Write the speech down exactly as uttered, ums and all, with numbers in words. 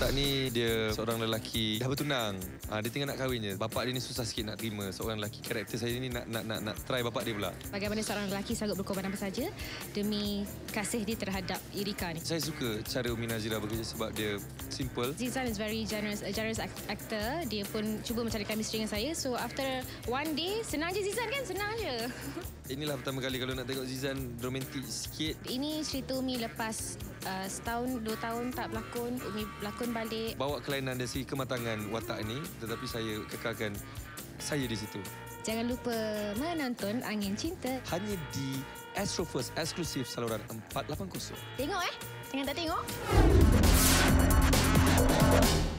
Watak ni dia seorang lelaki dah bertunang. Ha, dia tinggal nak kahwin je. Bapak dia ni susah sikit nak terima seorang lelaki. Karakter saya ni nak nak nak, nak try bapak dia pula. Bagaimana seorang lelaki sanggup berkorban apa saja demi kasih dia terhadap Erika ni. Saya suka cara Umi Nazira bekerja sebab dia simple. Zizan is very generous, a generous actor. Dia pun cuba mencari chemistry dengan saya. So after one day, senang je Zizan kan? Senang je. Inilah pertama kali kalau nak tengok Zizan romantik sikit. Ini cerita Umi lepas uh, setahun, dua tahun tak berlakon. Umi berlakon balik. Bawa kelainan dari segi kematangan watak ni, tetapi saya kekalkan saya di situ. Jangan lupa menonton Angin Cinta. Hanya di Astro First, eksklusif saluran empat lapan kosong. Tengok eh. Jangan tak tengok.